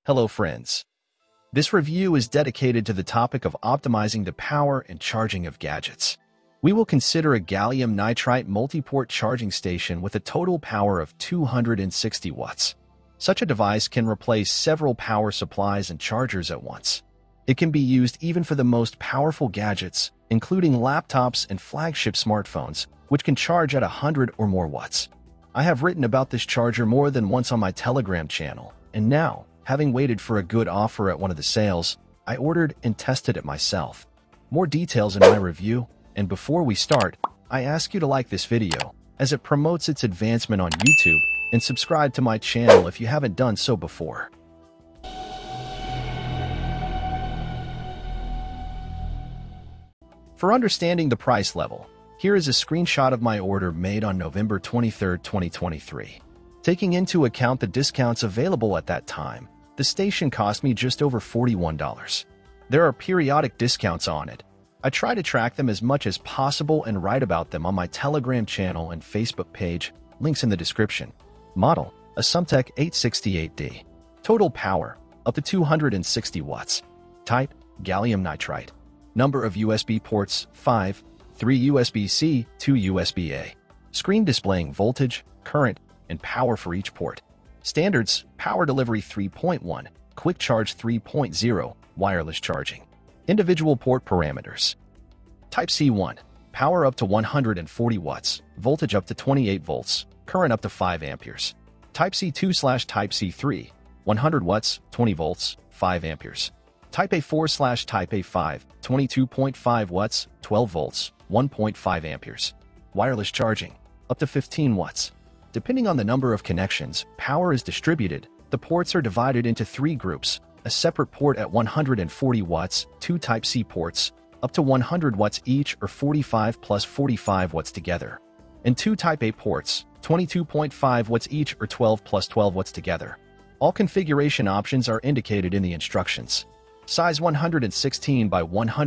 Hello friends. This review is dedicated to the topic of optimizing the power and charging of gadgets. We will consider a gallium nitride multi-port charging station with a total power of 260 watts. Such a device can replace several power supplies and chargers at once. It can be used even for the most powerful gadgets, including laptops and flagship smartphones, which can charge at 100 or more watts. I have written about this charger more than once on my Telegram channel, and now, having waited for a good offer at one of the sales, I ordered and tested it myself. More details in my review, and before we start, I ask you to like this video, as it promotes its advancement on YouTube, and subscribe to my channel if you haven't done so before. For understanding the price level, here is a screenshot of my order made on November 23, 2023. Taking into account the discounts available at that time, the station cost me just over $41. There are periodic discounts on it. I try to track them as much as possible and write about them on my Telegram channel and Facebook page, links in the description. Model, a Sumtech 868D. Total power, up to 260 watts. Type, gallium nitride. Number of USB ports, 5, 3 USB-C, 2 USB-A. Screen displaying voltage, current, and power for each port. Standards, power delivery 3.1, quick charge 3.0, wireless charging. Individual port parameters. Type-C 1, power up to 140 watts, voltage up to 28 volts, current up to 5 amperes. Type-C 2/Type-C 3, 100 watts, 20 volts, 5 amperes. Type-A 4/Type-A 5, 22.5 watts, 12 volts, 1.5 amperes. Wireless charging, up to 15 watts. Depending on the number of connections, power is distributed. The ports are divided into 3 groups: a separate port at 140 watts, 2 Type-C ports, up to 100 watts each or 45 plus 45 watts together, and 2 Type-A ports, 22.5 watts each or 12 plus 12 watts together. All configuration options are indicated in the instructions. Size 116 by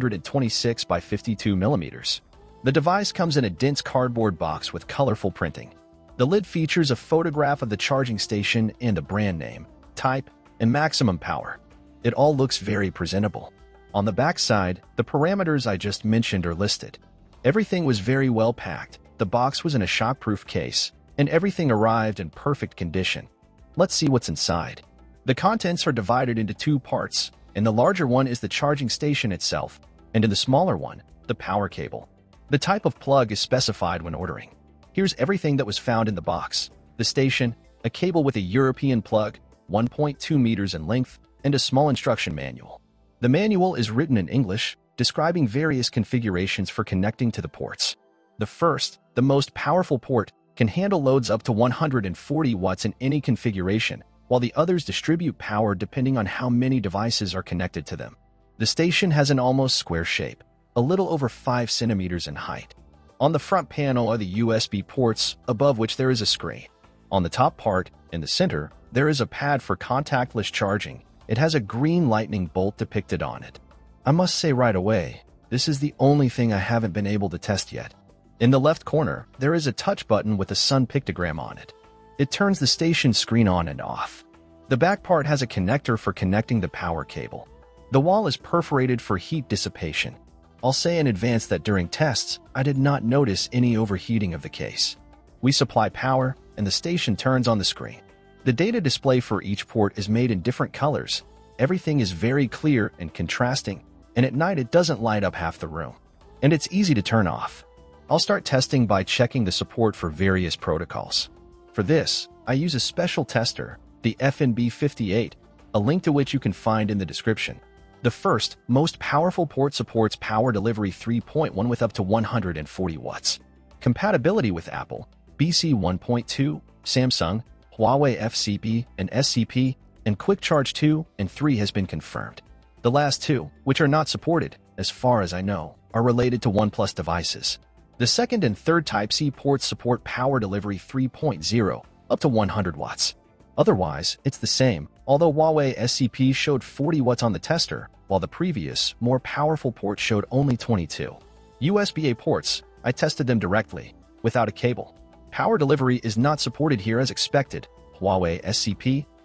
126 by 52 millimeters. The device comes in a dense cardboard box with colorful printing. The lid features a photograph of the charging station and the brand name, type, and maximum power. It all looks very presentable. On the back side, the parameters I just mentioned are listed. Everything was very well packed, the box was in a shockproof case, and everything arrived in perfect condition. Let's see what's inside. The contents are divided into 2 parts, and the larger one is the charging station itself, and in the smaller one, the power cable. The type of plug is specified when ordering. Here's everything that was found in the box: the station, a cable with a European plug, 1.2 meters in length, and a small instruction manual. The manual is written in English, describing various configurations for connecting to the ports. The first, the most powerful port, can handle loads up to 140 watts in any configuration, while the others distribute power depending on how many devices are connected to them. The station has an almost square shape, a little over 5 centimeters in height. On the front panel are the USB ports, above which there is a screen. On the top part, in the center, there is a pad for contactless charging. It has a green lightning bolt depicted on it. I must say right away, this is the only thing I haven't been able to test yet. In the left corner, there is a touch button with a sun pictogram on it. It turns the station screen on and off. The back part has a connector for connecting the power cable. The wall is perforated for heat dissipation. I'll say in advance that during tests, I did not notice any overheating of the case. We supply power, and the station turns on the screen. The data display for each port is made in different colors. Everything is very clear and contrasting, and at night it doesn't light up half the room. And it's easy to turn off. I'll start testing by checking the support for various protocols. For this, I use a special tester, the FNB58, a link to which you can find in the description. The first, most powerful port supports power delivery 3.1 with up to 140 watts. Compatibility with Apple, BC 1.2, Samsung, Huawei FCP and SCP, and Quick Charge 2 and 3 has been confirmed. The last 2, which are not supported, as far as I know, are related to OnePlus devices. The second and third Type-C ports support power delivery 3.0, up to 100 watts. Otherwise, it's the same, although Huawei SCP showed 40 watts on the tester, while the previous, more powerful port showed only 22. USB-A ports, I tested them directly, without a cable. Power delivery is not supported here as expected. Huawei SCP,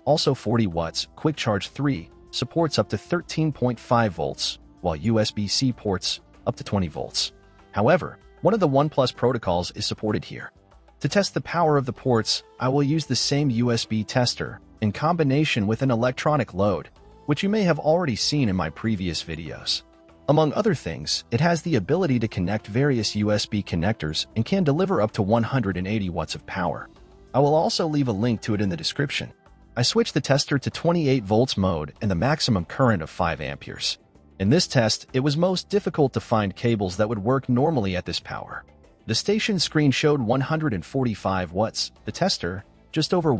Also 40 watts, Quick Charge 3 supports up to 13.5 volts, while USB-C ports up to 20 volts. However, one of the OnePlus protocols is supported here. To test the power of the ports, I will use the same USB tester in combination with an electronic load, which you may have already seen in my previous videos. Among other things, it has the ability to connect various USB connectors and can deliver up to 180 watts of power. I will also leave a link to it in the description. I switched the tester to 28 volts mode and the maximum current of 5 amperes. In this test, it was most difficult to find cables that would work normally at this power. The station screen showed 145 watts, the tester just over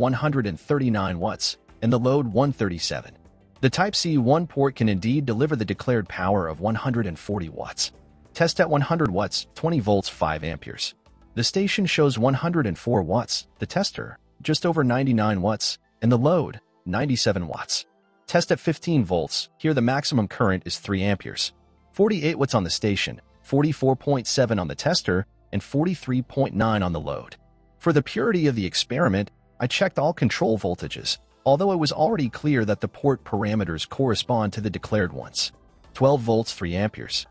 139 watts, and the load 137. The Type-C 1 port can indeed deliver the declared power of 140 watts. Test at 100 watts, 20 volts, 5 amperes. The station shows 104 watts, the tester just over 99 watts, and the load 97 watts. Test at 15 volts, here the maximum current is 3 amperes. 48 watts on the station, 44.7 on the tester, and 43.9 on the load. For the purity of the experiment, I checked all control voltages, although it was already clear that the port parameters correspond to the declared ones. 12 volts 3 amperes,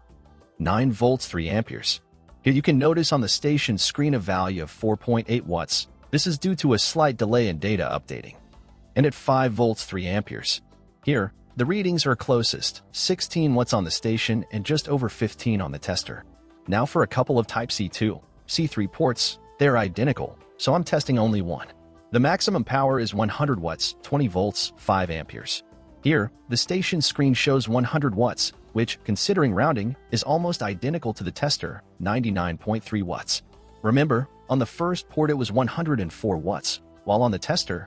9 volts 3 amperes. Here you can notice on the station screen a value of 4.8 watts. This is due to a slight delay in data updating. And at 5 volts 3 amperes. Here, the readings are closest, 16 watts on the station and just over 15 on the tester. Now for a couple of Type-C 2, C3 ports, they're identical, so I'm testing only one. The maximum power is 100 watts, 20 volts, 5 amperes. Here, the station screen shows 100 watts, which, considering rounding, is almost identical to the tester, 99.3 watts. Remember, on the first port it was 104 watts, while on the tester,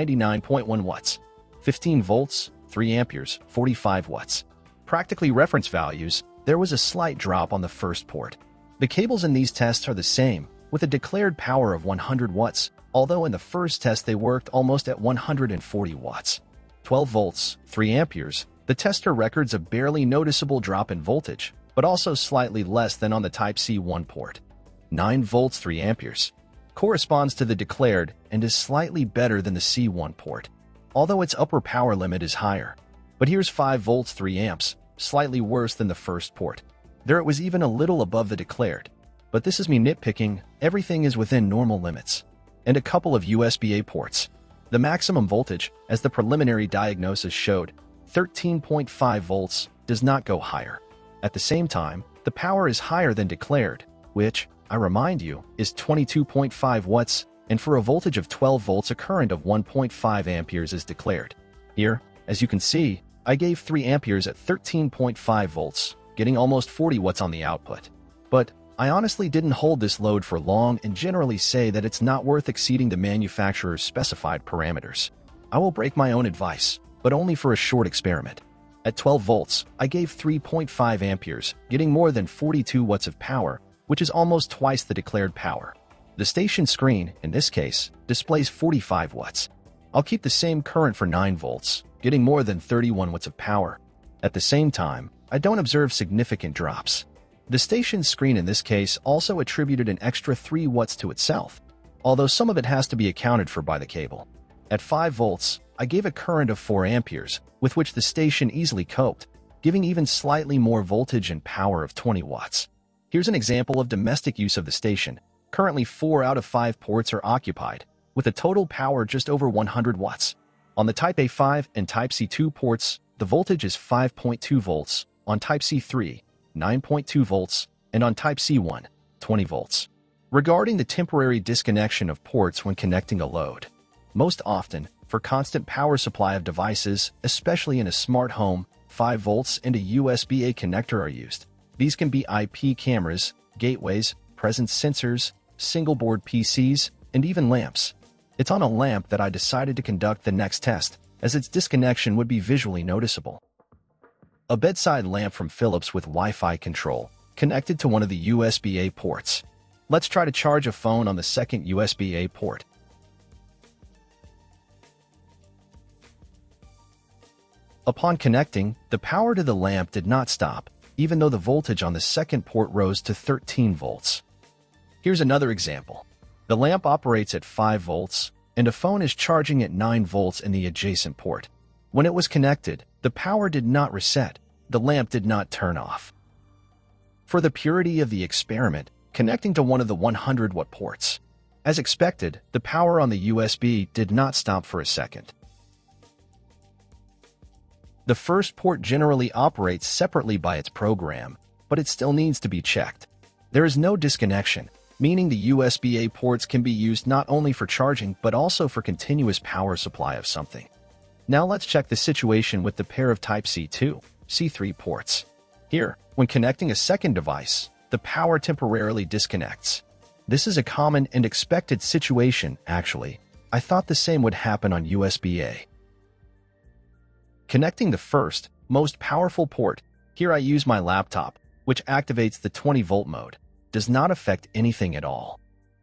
99.1 watts. 15 volts, 3 amperes, 45 watts. Practically reference values, there was a slight drop on the first port. The cables in these tests are the same, with a declared power of 100 watts, although in the first test they worked almost at 140 watts. 12 volts, 3 amperes, the tester records a barely noticeable drop in voltage, but also slightly less than on the Type-C 1 port. 9 volts 3 amperes corresponds to the declared and is slightly better than the C1 port, although its upper power limit is higher. But here's 5 volts 3 amps, slightly worse than the first port. There it was even a little above the declared. But this is me nitpicking, everything is within normal limits. And a couple of USB-A ports. The maximum voltage, as the preliminary diagnosis showed, 13.5 volts, does not go higher. At the same time, the power is higher than declared, which, I remind you, is 22.5 watts, and for a voltage of 12 volts a current of 1.5 amperes is declared. Here, as you can see, I gave 3 amperes at 13.5 volts, getting almost 40 watts on the output. But I honestly didn't hold this load for long and generally say that it's not worth exceeding the manufacturer's specified parameters. I will break my own advice, but only for a short experiment. At 12 volts, I gave 3.5 amperes, getting more than 42 watts of power, which is almost twice the declared power. The station screen, in this case, displays 45 watts. I'll keep the same current for 9 volts, getting more than 31 watts of power. At the same time, I don't observe significant drops. The station screen in this case also attributed an extra 3 watts to itself, although some of it has to be accounted for by the cable. At 5 volts, I gave a current of 4 amperes, with which the station easily coped, giving even slightly more voltage and power of 20 watts. Here's an example of domestic use of the station. Currently 4 out of 5 ports are occupied, with a total power just over 100 watts. On the Type-A 5 and Type-C 2 ports, the voltage is 5.2 volts, on Type-C 3, 9.2 volts, and on Type-C 1, 20 volts. Regarding the temporary disconnection of ports when connecting a load, most often, for constant power supply of devices, especially in a smart home, 5 volts and a USB-A connector are used. These can be IP cameras, gateways, presence sensors, single-board PCs, and even lamps. It's on a lamp that I decided to conduct the next test, as its disconnection would be visually noticeable. A bedside lamp from Philips with Wi-Fi control, connected to one of the USB-A ports. Let's try to charge a phone on the second USB-A port. Upon connecting, the power to the lamp did not stop, even though the voltage on the second port rose to 13 volts. Here's another example. The lamp operates at 5 volts, and a phone is charging at 9 volts in the adjacent port. When it was connected, the power did not reset. The lamp did not turn off. For the purity of the experiment, connecting to one of the 100-watt ports. As expected, the power on the USB did not stop for a second. The first port generally operates separately by its program, but it still needs to be checked. There is no disconnection, meaning the USB-A ports can be used not only for charging but also for continuous power supply of something. Now let's check the situation with the pair of Type-C to C3 ports. Here, when connecting a second device, the power temporarily disconnects. This is a common and expected situation, actually. I thought the same would happen on USB-A. Connecting the first, most powerful port, here I use my laptop, which activates the 20-volt mode, does not affect anything at all.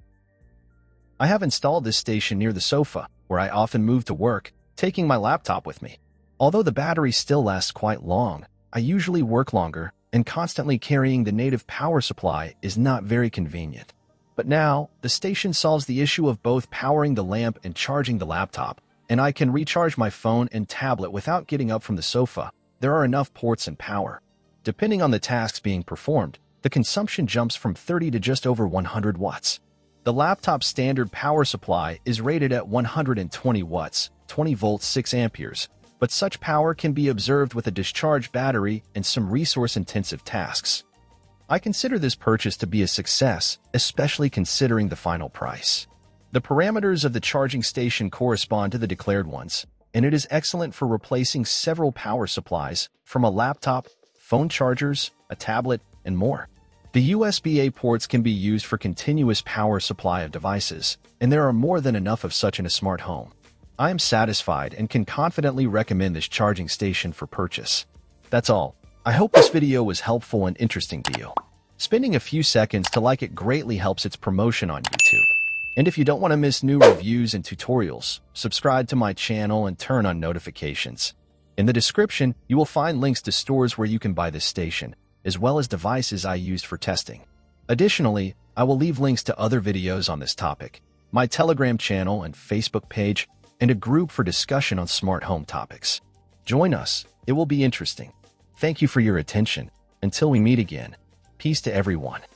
I have installed this station near the sofa, where I often move to work, taking my laptop with me. Although the battery still lasts quite long, I usually work longer, and constantly carrying the native power supply is not very convenient. But now, the station solves the issue of both powering the lamp and charging the laptop, and I can recharge my phone and tablet without getting up from the sofa. There are enough ports and power. Depending on the tasks being performed, the consumption jumps from 30 to just over 100 watts. The laptop's standard power supply is rated at 120 watts, 20 volts, 6 amperes, but such power can be observed with a discharged battery and some resource-intensive tasks. I consider this purchase to be a success, especially considering the final price. The parameters of the charging station correspond to the declared ones, and it is excellent for replacing several power supplies from a laptop, phone chargers, a tablet, and more. The USB-A ports can be used for continuous power supply of devices, and there are more than enough of such in a smart home. I am satisfied and can confidently recommend this charging station for purchase. That's all. I hope this video was helpful and interesting to you. Spending a few seconds to like it greatly helps its promotion on YouTube. And if you don't want to miss new reviews and tutorials, subscribe to my channel and turn on notifications. In the description, you will find links to stores where you can buy this station, as well as devices I used for testing. Additionally, I will leave links to other videos on this topic, my Telegram channel and Facebook page, and a group for discussion on smart home topics. Join us, it will be interesting. Thank you for your attention. Until we meet again, peace to everyone.